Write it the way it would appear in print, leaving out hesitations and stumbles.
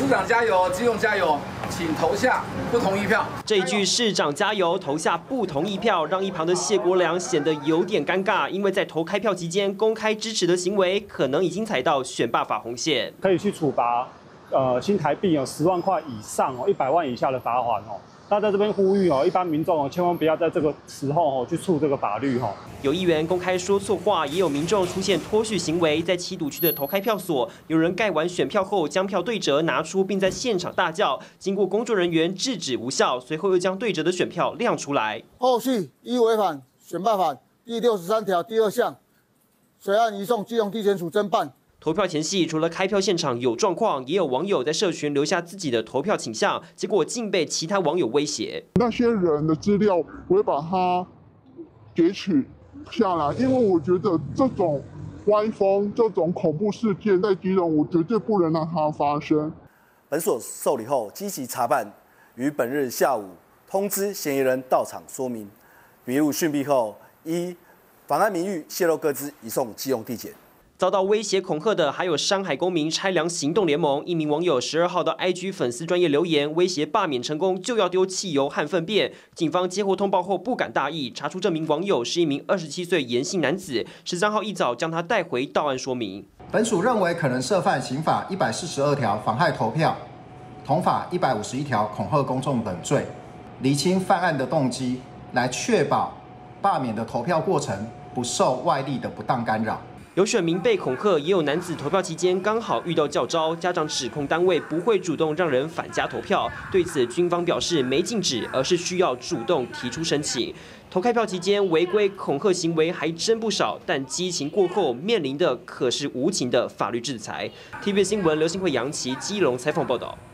市长加油，基隆加油，请投下不同意票。 这句市长加油，投下不同意票，让一旁的谢国良显得有点尴尬，因为在投开票期间公开支持的行为，可能已经踩到选罢法红线， 可以去处罚新台币10万块以上100万以下的罚款那在这边呼吁一般民众千万不要在这个时候去触这个法律有议员公开说错话，也有民众出现脱序行为。在七堵区的投开票所，有人盖完选票后将票对折拿出，并在现场大叫。经过工作人员制止无效，随后又将对折的选票亮出来。 后续依违反选罢法第63条第2项，随案移送基隆地检署侦办。 投票前夕，除了开票现场有状况，也有网友在社群留下自己的投票倾向，结果竟被其他网友威胁。 那些人的资料，我会把它截取下来，因为我觉得这种歪风、这种恐怖事件在基隆，我绝对不能让它发生。 本所受理后积极查办，于本日下午通知嫌疑人到场说明。笔录讯毕后，依妨碍名誉、泄露个资，移送基隆地检。 遭到威胁恐吓的还有山海公民拆梁行动联盟。一名网友12号到 IG 粉丝专页留言，威胁罢免成功就要丢汽油和粪便。警方接获通报后不敢大意，查出这名网友是一名27岁严姓男子。13号一早将他带回到案说明。 本署认为可能涉犯刑法142条妨害投票、同法151条恐吓公众等罪，厘清犯案的动机，来确保罢免的投票过程不受外力的不当干扰。 有选民被恐吓，也有男子投票期间刚好遇到教招，家长指控单位不会主动让人返家投票。对此，军方表示没禁止，而是需要主动提出申请。投开票期间违规恐吓行为还真不少，但激情过后面临的可是无情的法律制裁。TVB 新闻刘信惠、杨琪基隆采访报道。